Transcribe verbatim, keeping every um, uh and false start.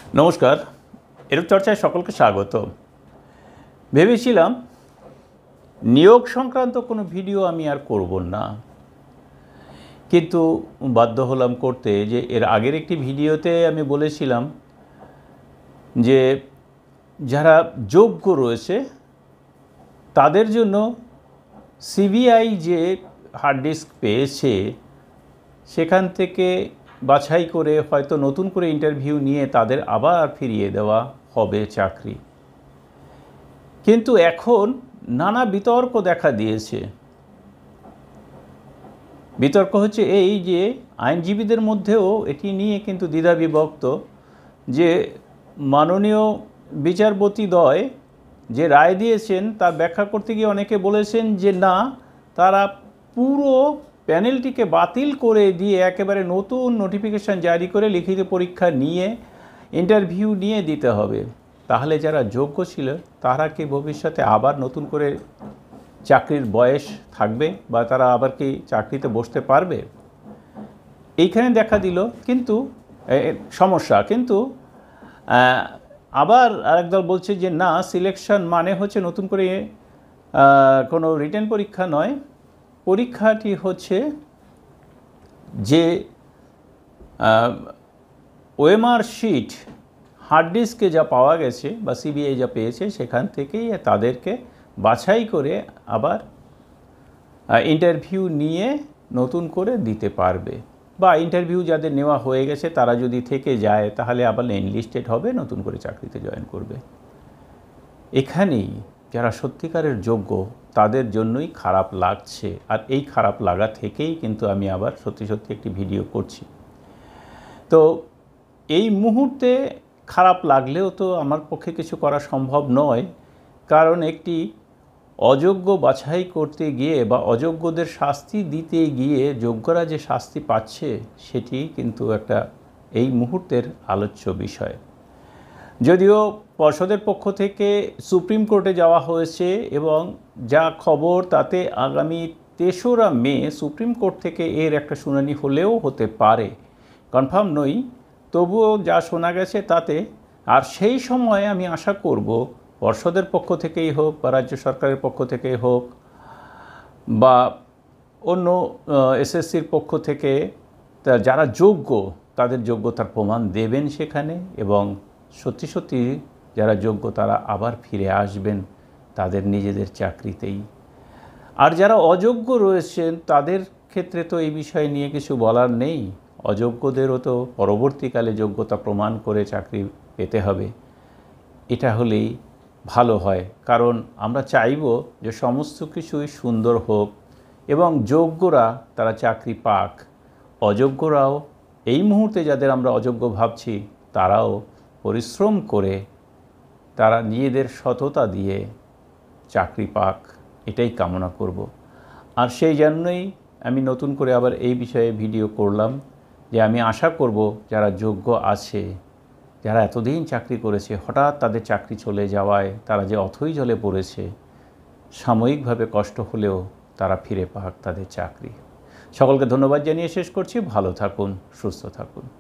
নমস্কার, এরূপ চর্চায় সকলকে স্বাগত। ভেবেছিলাম নিয়োগ সংক্রান্ত কোনো ভিডিও আমি আর করব না, কিন্তু বাধ্য হলাম করতে। যে এর আগের একটি ভিডিওতে আমি বলেছিলাম যে যারা যোগ্য রয়েছে তাদের জন্য সিবিআই যে হার্ড ডিস্ক পেয়েছে সেখান থেকে বাছাই করে হয়তো নতুন করে ইন্টারভিউ নিয়ে তাদের আবার ফিরিয়ে দেওয়া হবে চাকরি। কিন্তু এখন নানা বিতর্ক দেখা দিয়েছে। বিতর্ক হচ্ছে এই যে আইনজীবীদের মধ্যেও এটি নিয়ে কিন্তু দ্বিধাবিভক্ত, যে মাননীয় বিচারপতিদ্বয় যে রায় দিয়েছেন তার ব্যাখ্যা করতে গিয়ে অনেকে বলেছেন যে না, তারা পুরো প্যানেলটিকে বাতিল করে দিয়ে একেবারে নতুন নোটিফিকেশান জারি করে লিখিত পরীক্ষা নিয়ে ইন্টারভিউ নিয়ে দিতে হবে। তাহলে যারা যোগ্য ছিল তারা কি ভবিষ্যতে আবার নতুন করে চাকরির বয়স থাকবে বা তারা আবার কি চাকরিতে বসতে পারবে? এইখানে দেখা দিল কিন্তু সমস্যা। কিন্তু আবার আরেক দল বলছে যে না, সিলেকশন মানে হচ্ছে নতুন করে কোনো রিটেন পরীক্ষা নয়, পরীক্ষাটি হচ্ছে যে ওএমআর শিট হার্ড ডিস্কে যা পাওয়া গেছে বা সিবিআই যা পেয়েছে সেখান থেকেই তাদেরকে বাছাই করে আবার ইন্টারভিউ নিয়ে নতুন করে দিতে পারবে, বা ইন্টারভিউ যাদের নেওয়া হয়ে গেছে তারা যদি থেকে যায় তাহলে আবার এনলিস্টেড হবে, নতুন করে চাকরিতে জয়েন করবে। এখানেই যারা সত্যিকারের যোগ্য তাদের জন্যই খারাপ লাগছে, আর এই খারাপ লাগা থেকেই কিন্তু আমি আবার সত্যি সত্যি একটি ভিডিও করছি। তো এই মুহূর্তে খারাপ লাগলেও তো আমার পক্ষে কিছু করা সম্ভব নয়, কারণ একটি অযোগ্য বাছাই করতে গিয়ে বা অযোগ্যদের শাস্তি দিতে গিয়ে যোগ্যরা যে শাস্তি পাচ্ছে সেটি কিন্তু একটা এই মুহূর্তের আলোচ্য বিষয়। যদিও পর্ষদের পক্ষ থেকে সুপ্রিম কোর্টে যাওয়া হয়েছে এবং যা খবর তাতে আগামী তেসরা মে সুপ্রিম কোর্ট থেকে এর একটা শুনানি হলেও হতে পারে, কনফার্ম নই, তবুও যা শোনা গেছে তাতে। আর সেই সময় আমি আশা করব পর্ষদের পক্ষ থেকেই হোক বা রাজ্য সরকারের পক্ষ থেকেই হোক বা অন্য এসএসসির পক্ষ থেকে যারা যোগ্য তাদের যোগ্যতার প্রমাণ দেবেন সেখানে, এবং সত্যি সত্যি যারা যোগ্য তারা আবার ফিরে আসবেন তাদের নিজেদের চাকরিতেই। আর যারা অযোগ্য রয়েছেন তাদের ক্ষেত্রে তো এই বিষয় নিয়ে কিছু বলার নেই, অযোগ্যদেরও তো পরবর্তীকালে যোগ্যতা প্রমাণ করে চাকরি পেতে হবে। এটা হলেই ভালো হয়, কারণ আমরা চাইব যে সমস্ত কিছুই সুন্দর হোক এবং যোগ্যরা তারা চাকরি পাক, অযোগ্যরাও এই মুহূর্তে যাদের আমরা অযোগ্য ভাবছি তারাও পরিশ্রম করে তারা নিজেদের সততা দিয়ে চাকরি পাক, এটাই কামনা করব। আর সেই জন্যই আমি নতুন করে আবার এই বিষয়ে ভিডিও করলাম, যে আমি আশা করব যারা যোগ্য আছে, যারা এতদিন চাকরি করেছে, হঠাৎ তাদের চাকরি চলে যাওয়ায় তারা যে অথৈ জলে পড়েছে, সাময়িকভাবে কষ্ট হলেও তারা ফিরে পাক তাদের চাকরি। সকলকে ধন্যবাদ জানিয়ে শেষ করছি। ভালো থাকুন, সুস্থ থাকুন।